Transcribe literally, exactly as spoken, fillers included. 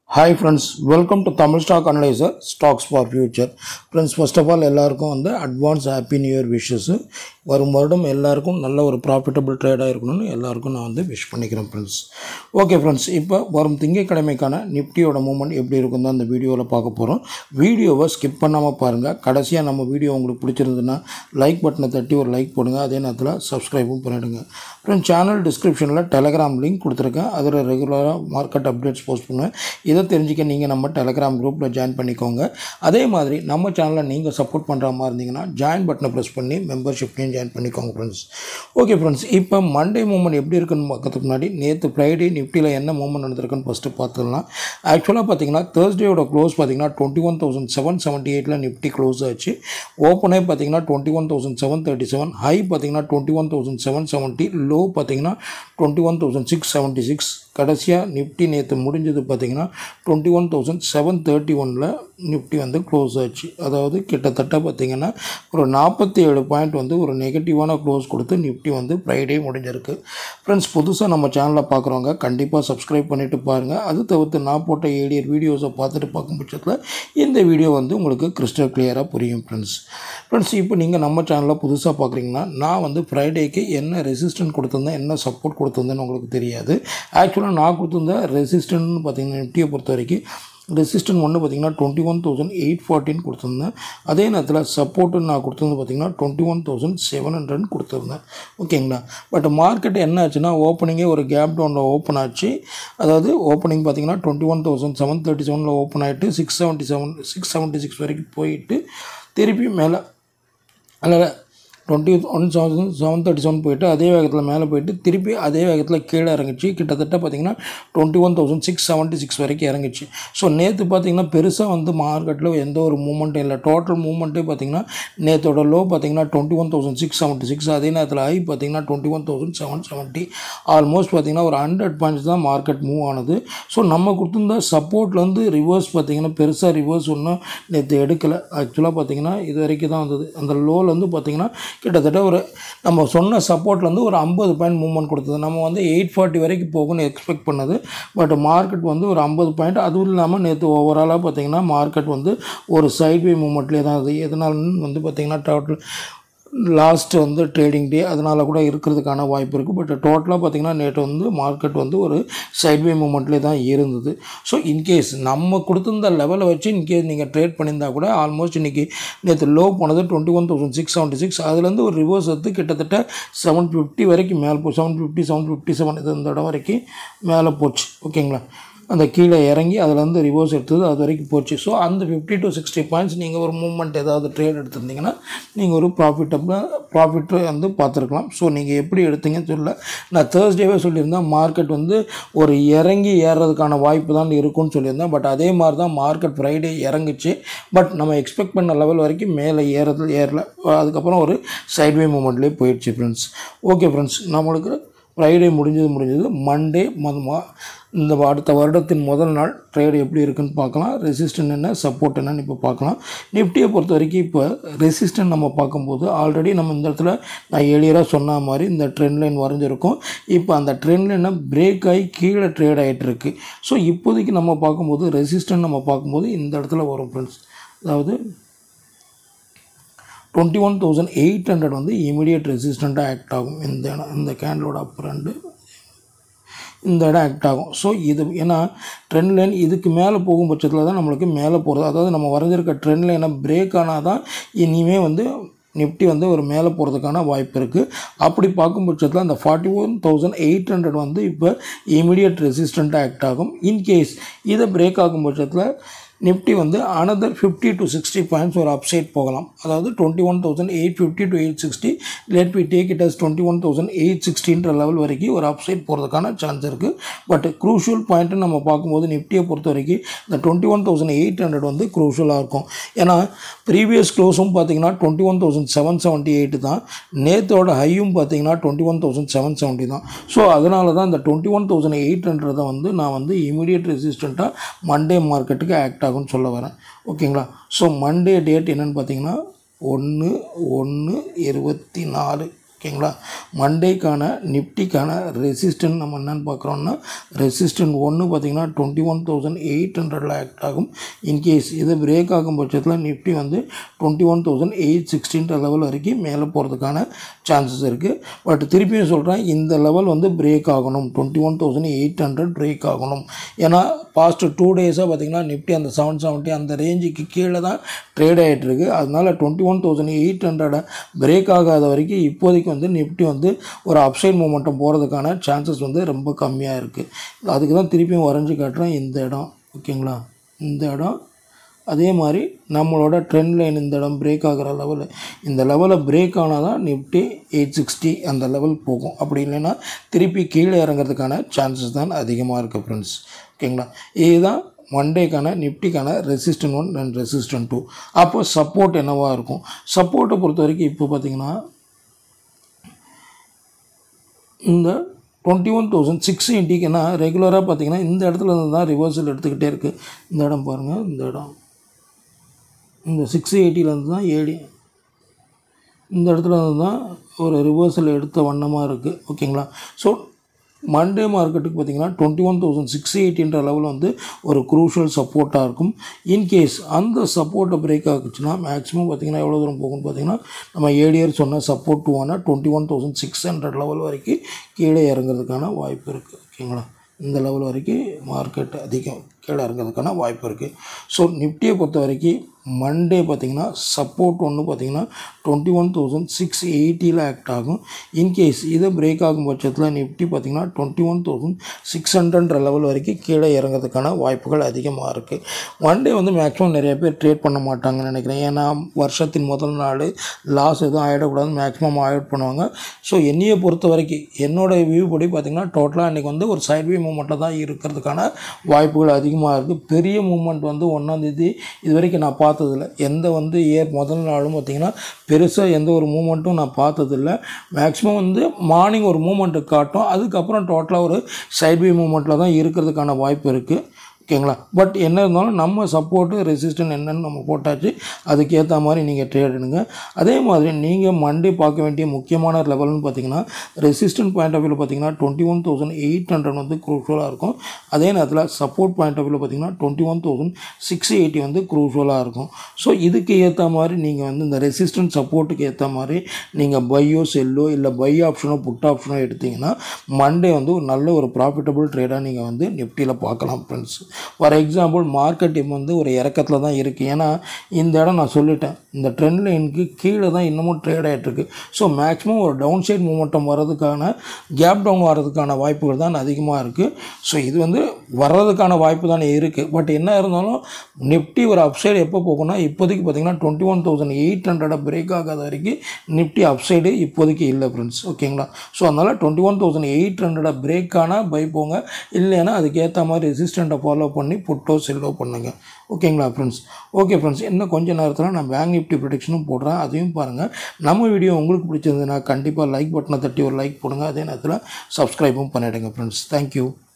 Hi friends, welcome to Tamil Stock Analyzer Stocks for Future. Friends, first of all, எல்லாருக்கும் வந்து advance happy new year wishes. வரும் வருடம் எல்லாருக்கும் நல்ல ஒரு profitable trade ஆயிருக்கணும்னு எல்லாருக்கும் நான் வந்து விஷ் பண்ணிக்கிறேன் friends. ஓகே friends, இப்போ வரும் திங்கட்கிழமைக்கான நிஃப்டியோட மூவ்மெண்ட் எப்படி இருக்கும் தான் இந்த வீடியோவில் பார்க்க போகிறோம். வீடியோவை ஸ்கிப் பண்ணாமல் பாருங்கள். கடைசியாக நம்ம வீடியோ உங்களுக்கு பிடிச்சிருந்ததுன்னா லைக் பட்டனை தட்டி ஒரு லைக் போடுங்க. அதே நேரத்தில் சப்ஸ்கிரைபும் பண்ணிவிடுங்க. ஃப்ரெண்ட்ஸ், சேனல் டிஸ்கிரிப்ஷனில் டெலகிராம் லிங்க் கொடுத்துருக்கேன். அதில் ரெகுலராக மார்க்கெட் அப்டேட்ஸ் போஸ்ட் பண்ணுவேன். இதை தெரிஞ்சுக்க நீங்கள் நம்ம டெலகிராம் குரூப்பில் ஜாயின் பண்ணிக்கோங்க. அதே மாதிரி நம்ம சேனலை நீங்கள் சப்போர்ட் பண்ணுற மாதிரி இருந்தீங்கன்னா ஜாயின் பட்டனை ப்ரெஸ் பண்ணி மெம்பர்ஷிப்லையும் ஜாயின் பண்ணிக்கோங்க ஃப்ரெண்ட்ஸ். ஓகே ஃப்ரெண்ட்ஸ், இப்போ மண்டே மூவ்மெண்ட் எப்படி இருக்குன்னு பார்க்கறதுக்கு முன்னாடி நேற்று ஃப்ரைடே நிஃப்டியில் என்ன மூவ்மெண்ட் நடந்திருக்குன்னு ஃபஸ்ட்டு பார்த்துக்கலாம். ஆக்சுவலாக பார்த்தீங்கன்னா தேர்ஸ்டேயோட க்ளோஸ் பார்த்தீங்கன்னா twenty one thousand seven seventy எயிட்டில் நிஃப்டி க்ளோஸ் ஆச்சு. ஓப்பனே பார்த்தீங்கன்னா twenty one thousand seven thirty seven high பார்த்தீங்கன்னா twenty one thousand seven seventy low பார்த்தீங்கன்னா twenty one thousand six seventy six கடைசியாக நிஃப்டி நேற்று முடிஞ்சது பார்த்தீங்கன்னா twenty one thousand seven thirty ஒனில் நிஃப்டி வந்து க்ளோஸ் ஆச்சு. அதாவது கிட்டத்தட்ட பார்த்திங்கன்னா ஒரு நாற்பத்தி ஏழு பாயிண்ட் வந்து ஒரு நெகட்டிவான க்ளோஸ் கொடுத்து நிஃப்டி வந்து ஃப்ரைடே முடிஞ்சிருக்கு. ஃப்ரெண்ட்ஸ், புதுசாக நம்ம சேனலில் பார்க்குறவங்க கண்டிப்பாக சப்ஸ்கிரைப் பண்ணிவிட்டு பாருங்கள். அது தவிர்த்து நான் போட்ட ஏடியர் வீடியோஸை பார்த்துட்டு பார்க்கும் பட்சத்தில் இந்த வீடியோ வந்து உங்களுக்கு கிறிஸ்டல் கிளியராக புரியும் ஃப்ரெண்ட்ஸ். ஃப்ரெண்ட்ஸ், இப்போ நீங்கள் நம்ம சேனலில் புதுசாக பார்க்குறீங்கன்னா நான் வந்து ஃப்ரைடேக்கு என்ன ரெசிஸ்டன்ட் கொடுத்துருந்தேன், என்ன சப்போர்ட் கொடுத்துருந்தேன்னு உங்களுக்கு தெரியாது. ஆக்சுவலாக நான் கொடுத்துருந்த ரெசிஸ்டன்ட்னு பார்த்தீங்கன்னா நிஃப்டியை பொறுத்த வரைக்கும் ரெசிஸ்டன்ட் ஒன்று பார்த்தீங்கன்னா டுவெண்ட்டி ஒன் தௌசண்ட் எயிட் ஃபார்ட்டின்னு கொடுத்துருந்தேன். அதே நேரத்தில் சப்போர்ட்டுன்னு நான் கொடுத்துருந்து பார்த்தீங்கன்னா டுவெண்ட்டி ஒன் தௌசண்ட் செவன் ஹண்ட்ரட்னு கொடுத்துருந்தேன். ஓகேங்களா? பட் மார்க்கெட் என்ன ஆச்சுன்னா ஓப்பனிங்கே ஒரு கேப் டவுனில் ஓப்பன் ஆச்சு. அதாவது ஓப்பனிங் பார்த்தீங்கன்னா twenty one thousand seven thirty செவனில் ஓப்பன் ஆகிட்டு six seventy seven six seventy six வரைக்கும் போயிட்டு திருப்பி மேலே அதில் twenty one thousand seven thirty seven போயிட்டு அதே வேகத்தில் மேலே போயிட்டு திருப்பி அதே வேகத்தில் கீழே இறங்கிச்சு. கிட்டத்தட்ட பார்த்திங்கன்னா twenty one thousand six seventy six வரைக்கும் இறங்கிச்சு. ஸோ நேற்று பார்த்திங்கன்னா பெருசாக வந்து மார்க்கெட்டில் எந்த ஒரு மூவ்மெண்ட்டும் இல்லை. டோட்டல் மூவ்மெண்ட்டே பார்த்திங்கன்னா நேற்றோட லோ பார்த்திங்கன்னா twenty one thousand six seventy six அதே நேரத்தில் ஹை பார்த்திங்கன்னா twenty one thousand seven seventy almost பார்த்திங்கன்னா ஒரு ஹண்ட்ரட் பாயிண்ட்ஸ் தான் மார்க்கெட் மூவ் ஆனது. ஸோ நம்ம கொடுத்துருந்த சப்போர்ட்லேருந்து ரிவர்ஸ் பார்த்திங்கன்னா பெருசாக ரிவர்ஸ் ஒன்றும் நேற்று எடுக்கலை. ஆக்சுவலாக பார்த்திங்கன்னா இது வரைக்கும் தான் வந்தது. அந்த லோலேருந்து பார்த்திங்கன்னா கிட்டத்தட்ட ஒரு நம்ம சொன்ன சப்போர்ட்லேருந்து ஒரு ஐம்பது பாயிண்ட் மூவ்மெண்ட் கொடுத்தது. நம்ம வந்து எயிட் ஃபார்ட்டி வரைக்கும் போகும்னு எக்ஸ்பெக்ட் பண்ணது. பட் மார்க்கெட் வந்து ஒரு ஐம்பது பாயிண்ட், அதுவும் இல்லாமல் நேற்று ஓவராலாக பார்த்திங்கன்னா மார்க்கெட் வந்து ஒரு சைட்வே மூவ்மெண்ட்லேயே தான் அது. எதனாலன்னு வந்து பார்த்திங்கன்னா டோட்டல் லாஸ்ட் வந்து ட்ரேடிங் டே அதனால் கூட இருக்கிறதுக்கான வாய்ப்பு இருக்குது. பட் டோட்டலாக பார்த்திங்கன்னா நேற்று வந்து மார்க்கெட் வந்து ஒரு சைட்வே மூவ்மெண்ட்லேயே தான் இருந்தது. ஸோ இன்கேஸ் நம்ம கொடுத்துருந்த லெவலை வச்சு இன்கேஸ் நீங்கள் ட்ரேட் பண்ணியிருந்தால் கூட ஆல்மோஸ்ட் இன்றைக்கி நேற்று லோ போனது twenty one thousand six seventy six அதுலேருந்து ஒரு ரிவர்ஸ் எடுத்து கிட்டத்தட்ட செவன் ஃபிஃப்டி வரைக்கும் மேலே போ seven fifty seven fifty seven இது இந்த இடம் வரைக்கும் மேலே போச்சு. ஓகேங்களா? அந்த கீழே இறங்கி அதிலேருந்து ரிவர்ஸ் எடுத்தது அது வரைக்கும் போச்சு. ஸோ அந்த ஃபிஃப்டி டு சிக்ஸ்டி பாயிண்ட்ஸ் நீங்கள் ஒரு மூவ்மெண்ட் ஏதாவது ட்ரேட் எடுத்திருந்தீங்கன்னா நீங்கள் ஒரு ப்ராஃபிட்டபிளாக ப்ராஃபிட் வந்து பார்த்துருக்கலாம். ஸோ நீங்கள் எப்படி எடுத்தீங்கன்னு சொல்ல நான் தேர்ஸ்டேவே சொல்லியிருந்தேன் மார்க்கெட் வந்து ஒரு இறங்கி ஏறுறதுக்கான வாய்ப்பு தான் இருக்குன்னு சொல்லியிருந்தேன். பட் அதே மாதிரி தான் மார்க்கெட் ஃப்ரைடே இறங்குச்சு. பட் நம்ம எக்ஸ்பெக்ட் பண்ண லெவல் வரைக்கும் மேலே ஏறது ஏறல. அதுக்கப்புறம் ஒரு சைட்வே மூவ்மெண்ட்லேயே போயிடுச்சு ஃப்ரெண்ட்ஸ். ஓகே ஃப்ரெண்ட்ஸ், நம்மளுக்கு ஃப்ரைடே முடிஞ்சது முடிஞ்சது மண்டே மொதமாக இந்த அடுத்த வருடத்தின் முதல் நாள் ட்ரேடு எப்படி இருக்குன்னு பார்க்கலாம். ரெசிஸ்டன்ட் என்ன, சப்போர்ட் என்னன்னு இப்போ பார்க்கலாம். நிஃப்டியை பொறுத்த வரைக்கும் இப்போ ரெசிஸ்டன்ட் நம்ம பார்க்கும்போது ஆல்ரெடி நம்ம இந்த இடத்துல நான் ஏழியராக சொன்ன மாதிரி இந்த ட்ரெண்ட் லைன் வரைஞ்சிருக்கும். இப்போ அந்த ட்ரெண்ட் லைனை பிரேக் ஆகி கீழே ட்ரேட் ஆகிட்டு இருக்கு. ஸோ இப்போதைக்கு நம்ம பார்க்கும்போது ரெசிஸ்டன்ட் நம்ம பார்க்கும்போது இந்த இடத்துல வரும் ஃப்ரெண்ட்ஸ். அதாவது twenty one thousand eight hundred வந்து இமீடியட் ரெசிஸ்டண்ட்டாக ஆக்ட் ஆகும். இந்த இடம் இந்த கேண்டலோட அப்பர் ரெண்டு இந்த இடம் ஆக்ட் ஆகும். ஸோ இது ஏன்னா ட்ரெண்ட் லைன் இதுக்கு மேலே போகும் பட்சத்தில் தான் நம்மளுக்கு மேலே போகிறது. அதாவது நம்ம வரைஞ்சிருக்க ட்ரெண்ட் லைனை பிரேக் ஆனால் தான் இனிமேல் வந்து நிஃப்டி வந்து ஒரு மேலே போகிறதுக்கான வாய்ப்பு இருக்குது. அப்படி பார்க்கும் பட்சத்தில் அந்த forty one thousand eight hundred வந்து இப்போ இமீடியட் ரெசிஸ்டண்ட்டாக ஆக்ட் ஆகும். இன்கேஸ் இதை பிரேக் ஆகும் பட்சத்தில் நிஃப்டி வந்து another fifty to sixty points ஒரு அப்சைட் போகலாம். அதாவது twenty one thousand eight fifty to eight sixty let we take it as twenty one thousand eight சிக்ஸ்டின்ற லெவல் வரைக்கும் ஒரு அப்சைட் போகிறதுக்கான சான்ஸ் இருக்குது. பட் க்ரூஷியல் பாயிண்ட்டு நம்ம பார்க்கும்போது நிஃப்டியை பொறுத்த வரைக்கும் இந்த twenty one thousand eight hundred வந்து க்ரூஷியலாக இருக்கும். ஏன்னா ப்ரீவியஸ் க்ளோஸும் பார்த்தீங்கன்னா twenty one thousand seven seventy eight தான். நேற்றோட ஹையும் பார்த்தீங்கன்னா twenty one thousand seven seventy தான். ஸோ அதனால தான் இந்த twenty one thousand eight hundred வந்து நான் வந்து இமீடியட் ரெசிஸ்டண்ட்டாக மண்டே மார்க்கெட்டுக்கு ஆக்ட் ஆகும்னு சொல்ல வரேன். ஓகேங்களா? ஸோ மண்டே டேட் என்னென்னு பார்த்தீங்கன்னா ஒன்று ஒன்று இருபத்தி நாலு ஓகேங்களா. மண்டேக்கான நிஃப்டிக்கான ரெசிஸ்டன்ட் நம்ம என்னென்னு பார்க்குறோன்னா, ரெசிஸ்டன்ட் ஒன்று பார்த்திங்கன்னா டுவெண்ட்டி ஒன் தௌசண்ட் எயிட் ஹண்ட்ரடில் ஆக்ட் ஆகும். இன்கேஸ் இது பிரேக் ஆகும் பட்சத்தில் நிஃப்டி வந்து டுவெண்ட்டி ஒன் தௌசண்ட் எயிட் சிக்ஸ்டீன்ற லெவல் வரைக்கும் மேலே போகிறதுக்கான சான்சஸ் இருக்குது. பட் திருப்பியும் சொல்கிறேன், இந்த லெவல் வந்து பிரேக் ஆகணும், twenty one thousand eight hundred break ஆகணும். ஏன்னா பாஸ்ட்டு டூ டேஸாக பார்த்திங்கன்னா நிஃப்டி அந்த செவன் செவன்ட்டி அந்த ரேஞ்சுக்கு கீழே தான் ட்ரேட் ஆகிட்டுருக்கு. அதனால் டுவெண்ட்டி ஒன் தௌசண்ட் எயிட் ஹண்ட்ரடை பிரேக் ஆகாத வரைக்கும் இப்போதைக்கு வந்து நிஃப்டி வந்து ஒரு அப்சைட் மூமெண்டம் போகிறதுக்கான சான்சஸ் வந்து ரொம்ப கம்மியாக இருக்குது. அதுக்கு தான் திருப்பியும் வரைஞ்சி காட்டுறேன் இந்த இடம். ஓகேங்களா, இந்த இடம் அதே மாதிரி நம்மளோட ட்ரெண்ட் லைன் இந்த இடம் பிரேக் ஆகிற லெவலு, இந்த லெவலில் பிரேக் ஆனால் தான் நிஃப்டி எயிட் சிக்ஸ்டி அந்த லெவல் போகும். அப்படி இல்லைன்னா திருப்பி கீழே இறங்கிறதுக்கான சான்சஸ் தான் அதிகமாக இருக்குது ஃப்ரெண்ட்ஸ். ஓகேங்களா, இதுதான் மண்டேக்கான நிஃப்டிக்கான resistant one and resistant two. அப்போ சப்போர்ட் என்னவாக இருக்கும்? சப்போர்ட்டை பொறுத்த வரைக்கும் இப்போ பார்த்திங்கன்னா இந்த டுவெண்ட்டி ஒன் தௌசண்ட் சிக்ஸ் எயிட்டிக்குன்னா ரெகுலராக பார்த்திங்கன்னா இந்த இடத்துல இருந்து தான் ரிவர்சல் எடுத்துக்கிட்டே இருக்குது. இந்த இடம் பாருங்கள், இந்த இடம் இந்த சிக்ஸ் எயிட்டிலேருந்து தான் ஏடி இந்த இடத்துல இருந்து தான் ஒரு ரிவர்சல் எடுத்த வண்ணமாக இருக்குது. ஓகேங்களா, ஸோ மண்டே மார்க்கெட்டுக்கு பார்த்திங்கன்னா டுவெண்ட்டி ஒன் தௌசண்ட் சிக்ஸ் எயிட்டின்ற லெவலில் வந்து ஒரு க்ரூஷியல் சப்போர்ட்டாக இருக்கும். இன்கேஸ் அந்த சப்போர்ட்டை பிரேக் ஆகுச்சுன்னா மேக்ஸிமம் பார்த்திங்கன்னா எவ்வளோ தூரம் போகும்னு பார்த்திங்கன்னா நம்ம ஏடிஆர் சொன்ன சப்போர்ட் டூ ஆனால் twenty one thousand six hundred level வரைக்கும் கீழே இறங்குறதுக்கான வாய்ப்பு இருக்குது. ஓகேங்களா, இந்த லெவல் வரைக்கும் மார்க்கெட் அதிகம் கீழே இறங்கிறதுக்கான வாய்ப்பு இருக்குது. ஸோ நிஃப்டியை பொறுத்த வரைக்கும் மண்டே பார்த்திங்கன்னா சப்போர்ட் ஒன்று பார்த்திங்கன்னா டுவெண்ட்டி ஒன் தௌசண்ட் சிக்ஸ் எயிட்டியில் ஆக்ட் ஆகும். இன்கேஸ் இதை பிரேக் ஆகும் பட்சத்தில் நிஃப்டி பார்த்திங்கன்னா டுவெண்ட்டி ஒன் தௌசண்ட் சிக்ஸ் ஹண்ட்ரட்ன்ற லெவல் வரைக்கும் கீழே இறங்கிறதுக்கான வாய்ப்புகள் அதிகமாக இருக்குது. மண்டே வந்து மேக்ஸிமம் நிறைய பேர் ட்ரேட் பண்ண மாட்டாங்கன்னு நினைக்கிறேன். ஏன்னா வருஷத்தின் முதல் நாள் லாஸ் எதுவும் ஆகிடக்கூடாது, மேக்ஸிமம் அவாய்ட் பண்ணுவாங்க. ஸோ என்னையை பொறுத்த வரைக்கும் என்னோடய வியூ படி பார்த்திங்கன்னா டோட்டலாக இன்றைக்கி வந்து ஒரு சைட்வே மூமெண்ட்டில் தான் இருக்கிறதுக்கான வாய்ப்புகள் அதிகமாக இருக்குது. பெரிய மூமெண்ட் வந்து ஒன்றாந்தேதி இது வரைக்கும் நான் பார்த்ததில்ல. எந்த வந்து இயர் முதல் நாளும் பார்த்திங்கன்னா பெருசாக எந்த ஒரு மூமெண்ட்டும் நான் பார்த்ததில்ல. மேக்ஸிமம் வந்து மார்னிங் ஒரு மூமெண்ட்டு காட்டும், அதுக்கப்புறம் டோட்டலாக ஒரு சைட்வே மூமெண்ட்டில் தான் இருக்கிறதுக்கான வாய்ப்பு இருக்குது. ஓகேங்களா, பட் என்ன இருந்தாலும் நம்ம சப்போர்ட்டு ரெசிஸ்டன்ட் என்னென்னு நம்ம போட்டாச்சு, அதுக்கேற்ற மாதிரி நீங்கள் ட்ரேட் எடுங்க. அதே மாதிரி நீங்கள் மண்டே பார்க்க வேண்டிய முக்கியமான லெவல்னு பார்த்தீங்கன்னா ரெசிஸ்டன்ட் பாயிண்ட் ஆஃப் வியூவில் பார்த்தீங்கன்னா twenty one thousand eight hundred வந்து க்ரூஷியலாக இருக்கும். அதே நேரத்தில் சப்போர்ட் பாயிண்ட் ஆஃப் வியூவில் பார்த்தீங்கன்னா twenty one thousand six eighty வந்து க்ரூஷியலாக இருக்கும். ஸோ இதுக்கு ஏற்ற மாதிரி நீங்கள் வந்து இந்த ரெசிஸ்டன்ட் சப்போர்ட்டுக்கு ஏற்ற மாதிரி நீங்கள் பையோ செல்லோ இல்லை பை ஆப்ஷனோ புட் ஆப்ஷனோ எடுத்திங்கன்னா மண்டே வந்து ஒரு நல்ல ஒரு ப்ராஃபிட்டபிள் ட்ரேடாக நீங்கள் வந்து நிஃப்டியில் பார்க்கலாம் ஃப்ரெண்ட்ஸ். ஃபார் எக்ஸாம்பிள் மார்க்கெட் இப்போ வந்து ஒரு இறக்கத்தில் தான் இருக்குது. ஏன்னா இந்த இடம் நான் சொல்லிட்டேன், இந்த ட்ரெண்ட் லைனுக்கு கீழே தான் இன்னமும் ட்ரேட் ஆகிட்டுருக்கு. ஸோ மேக்ஸிமம் ஒரு டவுன் சைட் மூமெண்டம் வர்றதுக்கான கேப் டவுன் வர்றதுக்கான வாய்ப்புகள் தான் அதிகமாக இருக்குது. ஸோ இது வந்து வர்றதுக்கான வாய்ப்பு தானே இருக்குது. பட் என்ன இருந்தாலும் நிஃப்டி ஒரு அப்சைடு எப்போ போகும்னா இப்போதைக்கு பார்த்திங்கன்னா டுவெண்ட்டி ஒன் தௌசண்ட் எயிட் ஹண்ட்ரடை பிரேக் ஆகாத வரைக்கும் நிஃப்டி அப்சைடு இப்போதைக்கு இல்லை ஃப்ரெண்ட்ஸ். ஓகேங்களா, ஸோ அதனால் டுவெண்ட்டி ஒன் தௌசண்ட் எயிட் ஹண்ட்ரடை பிரேக் ஆனால் பை போங்க, இல்லைன்னா அதுக்கேற்ற மாதிரி ரெசிஸ்டண்ட்டை ஃபாலோ பண்ணி புட்டோ செல்லோ பண்ணுங்கள். ஓகேங்களா ஃப்ரெண்ட்ஸ். ஓகே ஃப்ரெண்ட்ஸ், இன்னும் கொஞ்சம் நேரத்தில் நான் பேங்க் நிஃப்டி ப்ரெடிக்ஷனும் போடுறேன், அதையும் பாருங்கள். நம்ம வீடியோ உங்களுக்கு பிடிச்சிருந்ததுன்னா கண்டிப்பாக லைக் பட்டனை தட்டி ஒரு லைக் போடுங்க. அதே நேரத்தில் சப்ஸ்கிரைபும் பண்ணிவிடுங்க ஃப்ரெண்ட்ஸ். தேங்க்யூ.